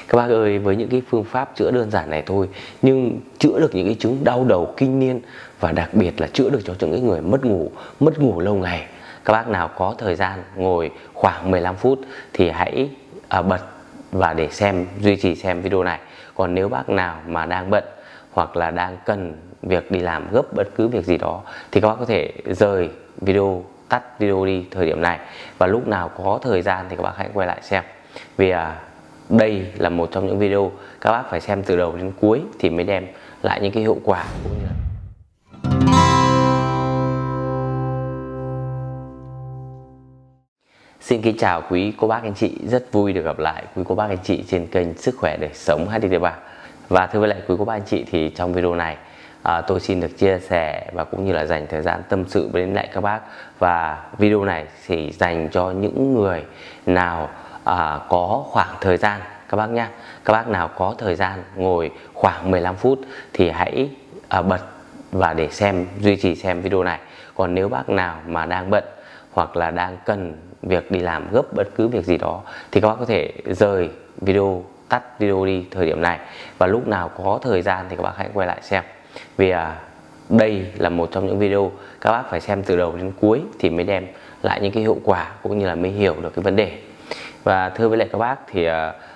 Các bác ơi, với những cái phương pháp chữa đơn giản này thôi nhưng chữa được những cái chứng đau đầu kinh niên, và đặc biệt là chữa được cho những cái người mất ngủ lâu ngày. Các bác nào có thời gian ngồi khoảng 15 phút thì hãy bật và để duy trì xem video này. Còn nếu bác nào mà đang bận hoặc là đang cần việc đi làm gấp bất cứ việc gì đó thì các bác có thể rời video, tắt video đi thời điểm này, và lúc nào có thời gian thì các bác hãy quay lại xem. Vì đây là một trong những video các bác phải xem từ đầu đến cuối thì mới đem lại những cái hiệu quả cũng như là... Xin kính chào quý cô bác anh chị, rất vui được gặp lại quý cô bác anh chị trên kênh Sức Khỏe Đời Sống HDT3. Và thưa với lại quý cô bác anh chị, thì trong video này tôi xin được chia sẻ và cũng như là dành thời gian tâm sự với lại các bác. Và video này thì dành cho những người nào có khoảng thời gian các bác nhé. Các bác nào có thời gian ngồi khoảng 15 phút thì hãy bật và để duy trì xem video này. Còn nếu bác nào mà đang bận hoặc là đang cần việc đi làm gấp bất cứ việc gì đó thì các bác có thể rời video, tắt video đi thời điểm này, và lúc nào có thời gian thì các bác hãy quay lại xem. Vì đây là một trong những video các bác phải xem từ đầu đến cuối thì mới đem lại những cái hiệu quả cũng như là mới hiểu được cái vấn đề. Và thưa với lại các bác thì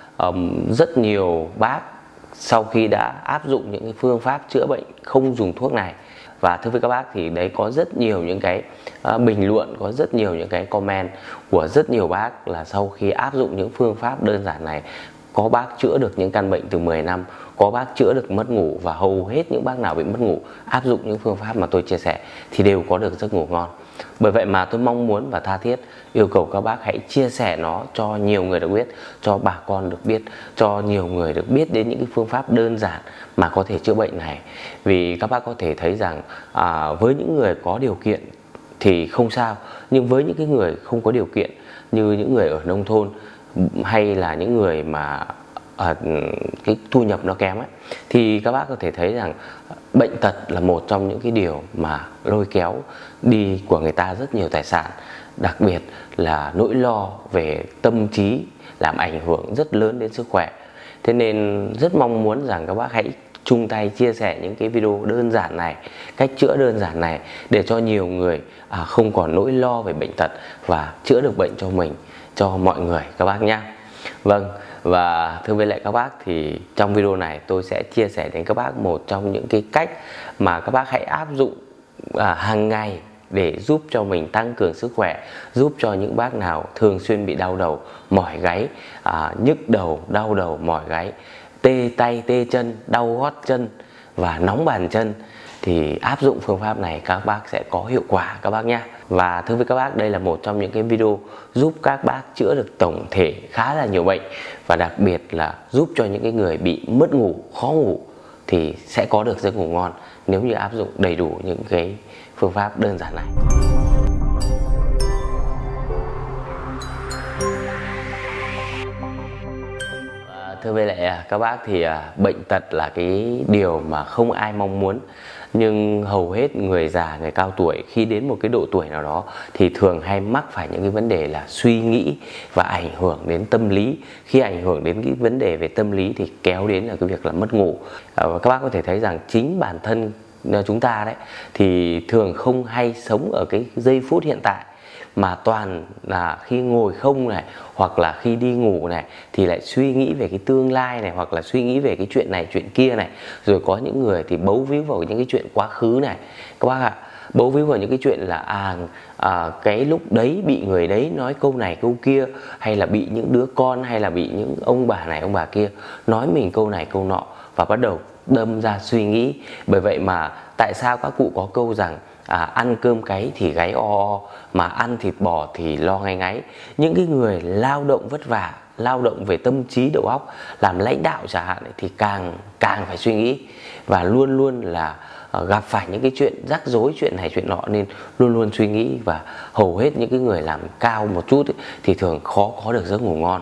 rất nhiều bác sau khi đã áp dụng những cái phương pháp chữa bệnh không dùng thuốc này, và thưa với các bác thì đấy có rất nhiều những cái bình luận, có rất nhiều những cái comment của rất nhiều bác là sau khi áp dụng những phương pháp đơn giản này, có bác chữa được những căn bệnh từ 10 năm, có bác chữa được mất ngủ, và hầu hết những bác nào bị mất ngủ áp dụng những phương pháp mà tôi chia sẻ thì đều có được giấc ngủ ngon. Bởi vậy mà tôi mong muốn và tha thiết yêu cầu các bác hãy chia sẻ nó cho nhiều người được biết, cho bà con được biết, cho nhiều người được biết đến những cái phương pháp đơn giản mà có thể chữa bệnh này. Vì các bác có thể thấy rằng với những người có điều kiện thì không sao, nhưng với những cái người không có điều kiện như những người ở nông thôn hay là những người mà cái thu nhập nó kém ấy, thì các bác có thể thấy rằng bệnh tật là một trong những cái điều mà lôi kéo đi của người ta rất nhiều tài sản, đặc biệt là nỗi lo về tâm trí làm ảnh hưởng rất lớn đến sức khỏe. Thế nên rất mong muốn rằng các bác hãy chung tay chia sẻ những cái video đơn giản này, cách chữa đơn giản này, để cho nhiều người không còn nỗi lo về bệnh tật và chữa được bệnh cho mình, cho mọi người các bác nhé. Vâng, và thưa với lại các bác thì trong video này tôi sẽ chia sẻ đến các bác một trong những cái cách mà các bác hãy áp dụng hàng ngày để giúp cho mình tăng cường sức khỏe, giúp cho những bác nào thường xuyên bị đau đầu, mỏi gáy, nhức đầu, đau đầu, mỏi gáy, tê tay, tê chân, đau gót chân và nóng bàn chân, thì áp dụng phương pháp này các bác sẽ có hiệu quả các bác nhé. Và thưa với các bác, đây là một trong những cái video giúp các bác chữa được tổng thể khá là nhiều bệnh, và đặc biệt là giúp cho những cái người bị mất ngủ, khó ngủ thì sẽ có được giấc ngủ ngon nếu như áp dụng đầy đủ những cái phương pháp đơn giản này. Thưa với lại các bác thì bệnh tật là cái điều mà không ai mong muốn, nhưng hầu hết người già, người cao tuổi khi đến một cái độ tuổi nào đó thì thường hay mắc phải những cái vấn đề là suy nghĩ và ảnh hưởng đến tâm lý. Khi ảnh hưởng đến cái vấn đề về tâm lý thì kéo đến là cái việc là mất ngủ. Các bác có thể thấy rằng chính bản thân chúng ta đấy thì thường không hay sống ở cái giây phút hiện tại, mà toàn là khi ngồi không này, hoặc là khi đi ngủ này thì lại suy nghĩ về cái tương lai này, hoặc là suy nghĩ về cái chuyện này chuyện kia này. Rồi có những người thì bấu víu vào những cái chuyện quá khứ này các bác ạ, bấu víu vào những cái chuyện là cái lúc đấy bị người đấy nói câu này câu kia, hay là bị những đứa con, hay là bị những ông bà này ông bà kia nói mình câu này câu nọ, và bắt đầu đâm ra suy nghĩ. Bởi vậy mà tại sao các cụ có câu rằng ăn cơm cáy thì gáy o, mà ăn thịt bò thì lo ngáy ngáy. Những cái người lao động vất vả, lao động về tâm trí đầu óc, làm lãnh đạo chẳng hạn thì càng phải suy nghĩ, và luôn luôn là gặp phải những cái chuyện rắc rối, chuyện này chuyện nọ, nên luôn luôn suy nghĩ. Và hầu hết những cái người làm cao một chút thì thường khó có được giấc ngủ ngon.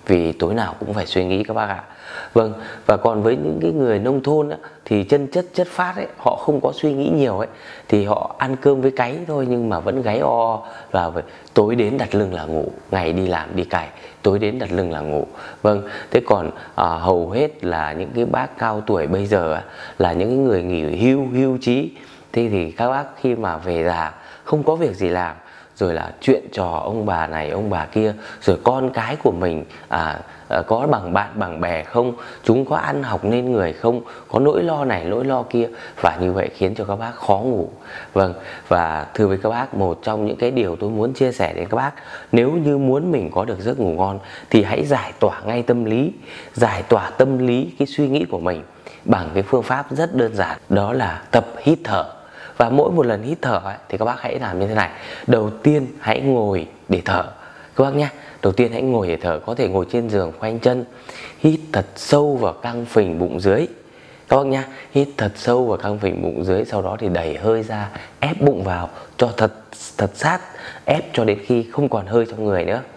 vì tối nào cũng phải suy nghĩ các bác ạ. Vâng, và còn với những cái người nông thôn á, thì chân chất phát ấy, họ không có suy nghĩ nhiều ấy, thì họ ăn cơm với cáy thôi nhưng mà vẫn gáy o, và tối đến đặt lưng là ngủ, ngày đi làm đi cày, tối đến đặt lưng là ngủ. Vâng, thế còn hầu hết là những cái bác cao tuổi bây giờ là những cái người nghỉ hưu trí. Thế thì các bác khi mà về già không có việc gì làm, rồi là chuyện trò ông bà này ông bà kia, rồi con cái của mình có bằng bạn bằng bè không, chúng có ăn học nên người không, có nỗi lo này nỗi lo kia, và như vậy khiến cho các bác khó ngủ. Vâng, và thưa với các bác, một trong những cái điều tôi muốn chia sẻ đến các bác, nếu như muốn mình có được giấc ngủ ngon thì hãy giải tỏa ngay tâm lý, giải tỏa tâm lý cái suy nghĩ của mình bằng cái phương pháp rất đơn giản, đó là tập hít thở. Và mỗi một lần hít thở thì các bác hãy làm như thế này. Đầu tiên hãy ngồi để thở các bác nhé. Đầu tiên hãy ngồi để thở, có thể ngồi trên giường khoanh chân, hít thật sâu vào căng phình bụng dưới các bác nhá. Hít thật sâu vào căng phình bụng dưới, sau đó thì đẩy hơi ra, ép bụng vào cho thật sát, ép cho đến khi không còn hơi trong người nữa.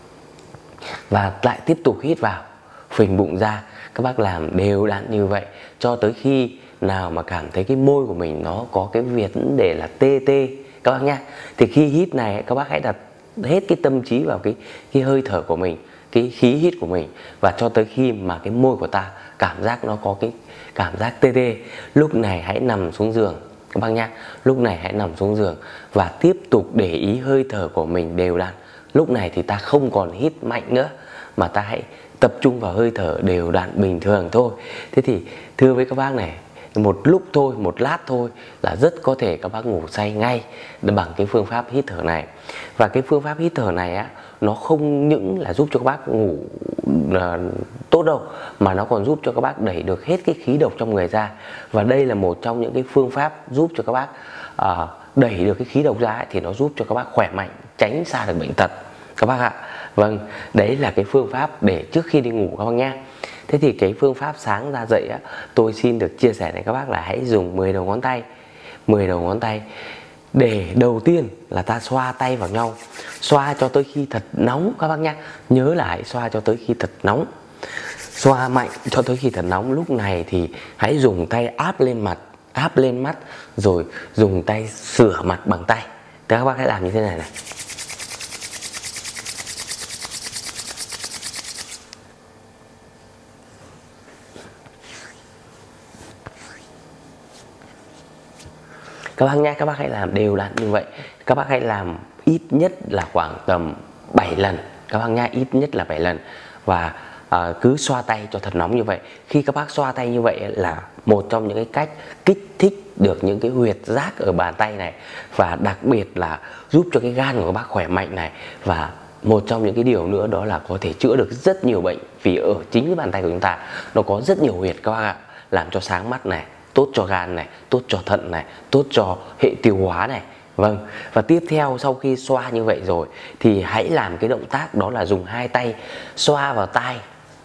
Và lại tiếp tục hít vào, phình bụng ra. Các bác làm đều đặn như vậy cho tới khi nào mà cảm thấy cái môi của mình nó có cái vấn đề là tê các bác nhá. Thì khi hít này các bác hãy đặt hết cái tâm trí vào cái hơi thở của mình, cái khí hít của mình, và cho tới khi mà cái môi của ta cảm giác nó có cái cảm giác tê. Lúc này hãy nằm xuống giường các bác nhá. Lúc này hãy nằm xuống giường và tiếp tục để ý hơi thở của mình đều đặn. Lúc này thì ta không còn hít mạnh nữa, mà ta hãy tập trung vào hơi thở đều đặn bình thường thôi. Thế thì thưa với các bác này, một lúc thôi, một lát thôi là rất có thể các bác ngủ say ngay bằng cái phương pháp hít thở này. Và cái phương pháp hít thở này nó không những là giúp cho các bác ngủ tốt đâu, mà nó còn giúp cho các bác đẩy được hết cái khí độc trong người ra. Và đây là một trong những cái phương pháp giúp cho các bác đẩy được cái khí độc ra thì nó giúp cho các bác khỏe mạnh, tránh xa được bệnh tật các bác ạ. Vâng, đấy là cái phương pháp để trước khi đi ngủ các bác nha. Thế thì cái phương pháp sáng ra dậy tôi xin được chia sẻ với các bác là hãy dùng 10 đầu ngón tay. 10 đầu ngón tay để đầu tiên là ta xoa tay vào nhau, xoa cho tới khi thật nóng các bác nhé. Nhớ là hãy xoa cho tới khi thật nóng, xoa mạnh cho tới khi thật nóng. Lúc này thì hãy dùng tay áp lên mặt, áp lên mắt, rồi dùng tay sửa mặt bằng tay. Các bác hãy làm như thế này này. Các bác nhé, các bác hãy làm đều đặn như vậy. Các bác hãy làm ít nhất là khoảng tầm 7 lần các bác nhé, ít nhất là 7 lần. Và cứ xoa tay cho thật nóng như vậy. Khi các bác xoa tay như vậy là một trong những cái cách kích thích được những cái huyệt giác ở bàn tay này, và đặc biệt là giúp cho cái gan của các bác khỏe mạnh này. Và một trong những cái điều nữa đó là có thể chữa được rất nhiều bệnh, vì ở chính cái bàn tay của chúng ta nó có rất nhiều huyệt các bác ạ, làm cho sáng mắt này, tốt cho gan này, tốt cho thận này, tốt cho hệ tiêu hóa này. Vâng, và tiếp theo sau khi xoa như vậy rồi thì hãy làm cái động tác đó là dùng hai tay xoa vào tai,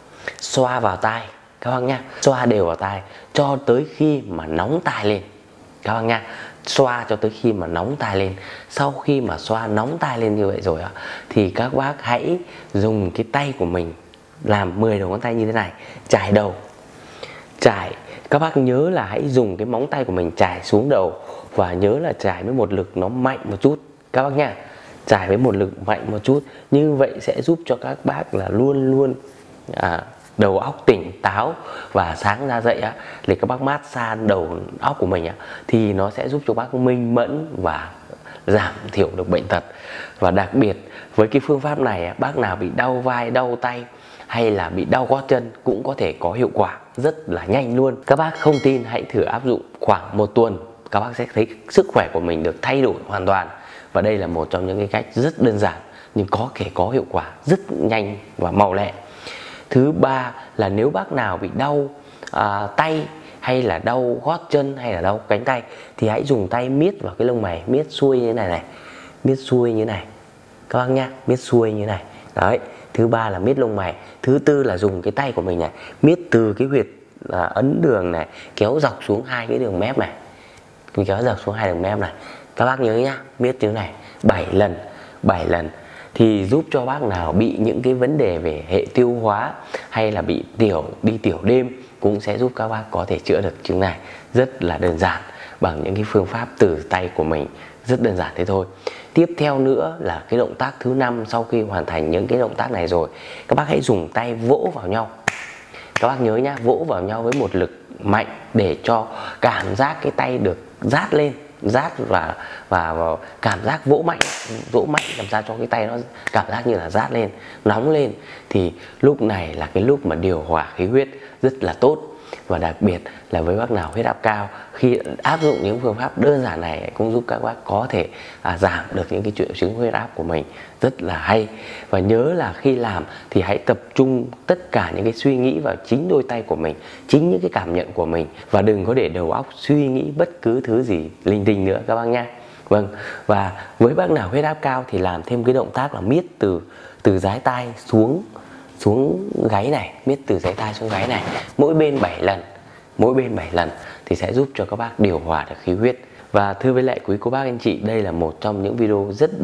xoa vào tai các bác nha, xoa đều vào tai cho tới khi mà nóng tai lên các bác nha, xoa cho tới khi mà nóng tai lên. Sau khi mà xoa nóng tai lên như vậy rồi thì các bác hãy dùng cái tay của mình làm 10 đầu ngón tay như thế này, chải đầu, chải. Các bác nhớ là hãy dùng cái móng tay của mình chải xuống đầu, và nhớ là chải với một lực nó mạnh một chút các bác nha, chải với một lực mạnh một chút. Như vậy sẽ giúp cho các bác là luôn luôn đầu óc tỉnh táo, và sáng ra dậy thì các bác mát xa đầu óc của mình thì nó sẽ giúp cho bác minh mẫn và giảm thiểu được bệnh tật. Và đặc biệt với cái phương pháp này bác nào bị đau vai, đau tay hay là bị đau gót chân cũng có thể có hiệu quả rất là nhanh luôn. Các bác không tin hãy thử áp dụng khoảng 1 tuần, các bác sẽ thấy sức khỏe của mình được thay đổi hoàn toàn. Và đây là một trong những cái cách rất đơn giản nhưng có thể có hiệu quả rất nhanh và mau lẹ. Thứ ba là nếu bác nào bị đau tay hay là đau gót chân hay là đau cánh tay thì hãy dùng tay miết vào cái lông mày, miết xuôi như thế này này, miết xuôi như thế này các bác nhá, miết xuôi như thế này. Đấy, thứ ba là miết lông mày. Thứ tư là dùng cái tay của mình này miết từ cái huyệt ấn đường này kéo dọc xuống hai cái đường mép này, kéo dọc xuống hai đường mép này. Các bác nhớ nhá, miết như thế này 7 lần. thì giúp cho bác nào bị những cái vấn đề về hệ tiêu hóa hay là bị đi tiểu đêm cũng sẽ giúp các bác có thể chữa được chứng này rất là đơn giản bằng những cái phương pháp từ tay của mình, rất đơn giản thế thôi. Tiếp theo nữa là cái động tác thứ 5. Sau khi hoàn thành những cái động tác này rồi, các bác hãy dùng tay vỗ vào nhau. Các bác nhớ nhá, vỗ vào nhau với một lực mạnh để cho cảm giác cái tay được rát lên, rát và cảm giác vỗ mạnh làm sao cho cái tay nó cảm giác như là rát lên, nóng lên, thì lúc này là cái lúc mà điều hòa khí huyết rất là tốt. Và đặc biệt là với bác nào huyết áp cao, khi áp dụng những phương pháp đơn giản này cũng giúp các bác có thể giảm được những cái triệu chứng huyết áp của mình, rất là hay. Và nhớ là khi làm thì hãy tập trung tất cả những cái suy nghĩ vào chính đôi tay của mình, chính những cái cảm nhận của mình, và đừng có để đầu óc suy nghĩ bất cứ thứ gì linh tinh nữa các bác nha. Vâng, và với bác nào huyết áp cao thì làm thêm cái động tác là miết từ dái tai xuống gáy này, miết từ dái tai xuống gáy này, mỗi bên 7 lần thì sẽ giúp cho các bác điều hòa được khí huyết. Và thưa với lại quý cô bác anh chị, đây là một trong những video rất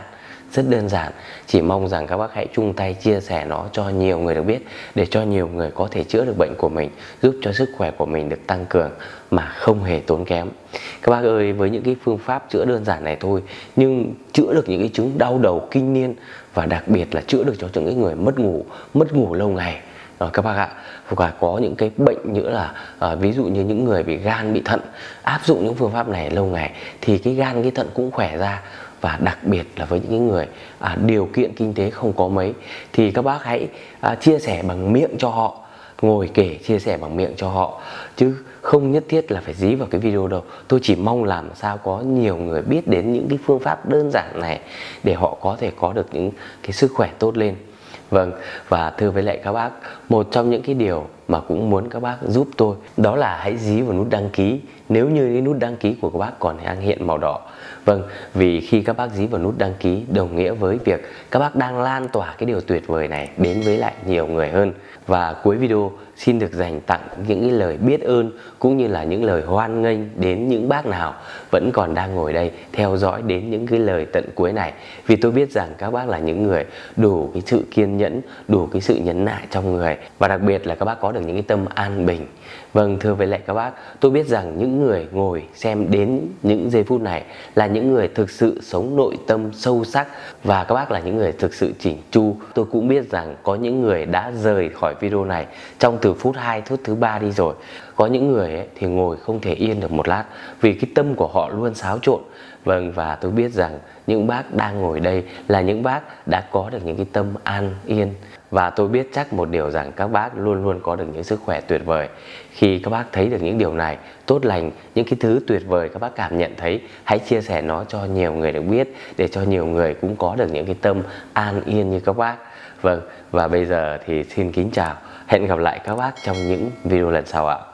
đơn giản, chỉ mong rằng các bác hãy chung tay chia sẻ nó cho nhiều người được biết, để cho nhiều người có thể chữa được bệnh của mình, giúp cho sức khỏe của mình được tăng cường mà không hề tốn kém. Các bác ơi, với những cái phương pháp chữa đơn giản này thôi nhưng chữa được những cái chứng đau đầu kinh niên, và đặc biệt là chữa được cho những cái người mất ngủ lâu ngày các bác ạ. Và có những cái bệnh nữa là ví dụ như những người bị gan bị thận, áp dụng những phương pháp này lâu ngày thì cái gan cái thận cũng khỏe ra. Và đặc biệt là với những người điều kiện kinh tế không có mấy thì các bác hãy chia sẻ bằng miệng cho họ, ngồi kể chia sẻ bằng miệng cho họ, chứ không nhất thiết là phải dí vào cái video đâu. Tôi chỉ mong làm sao có nhiều người biết đến những cái phương pháp đơn giản này để họ có thể có được những cái sức khỏe tốt lên. Vâng, và thưa với lại các bác, một trong những cái điều mà cũng muốn các bác giúp tôi đó là hãy dí vào nút đăng ký nếu như cái nút đăng ký của các bác còn đang hiện màu đỏ. Vâng, vì khi các bác dí vào nút đăng ký đồng nghĩa với việc các bác đang lan tỏa cái điều tuyệt vời này đến với lại nhiều người hơn. Và cuối video xin được dành tặng những cái lời biết ơn cũng như là những lời hoan nghênh đến những bác nào vẫn còn đang ngồi đây theo dõi đến những cái lời tận cuối này. Vì tôi biết rằng các bác là những người đủ cái sự kiên nhẫn, đủ cái sự nhẫn nại trong người, và đặc biệt là các bác có được những cái tâm an bình. Vâng, thưa với lại các bác, tôi biết rằng những người ngồi xem đến những giây phút này là những người thực sự sống nội tâm sâu sắc, và các bác là những người thực sự chỉnh chu. Tôi cũng biết rằng có những người đã rời khỏi video này trong từ phút 2, phút thứ 3 đi rồi. Có những người ấy thì ngồi không thể yên được một lát vì cái tâm của họ luôn xáo trộn. Vâng, và tôi biết rằng những bác đang ngồi đây là những bác đã có được những cái tâm an yên. Và tôi biết chắc một điều rằng các bác luôn luôn có được những sức khỏe tuyệt vời. Khi các bác thấy được những điều này tốt lành, những cái thứ tuyệt vời các bác cảm nhận thấy, hãy chia sẻ nó cho nhiều người được biết, để cho nhiều người cũng có được những cái tâm an yên như các bác. Vâng, và bây giờ thì xin kính chào, hẹn gặp lại các bác trong những video lần sau ạ.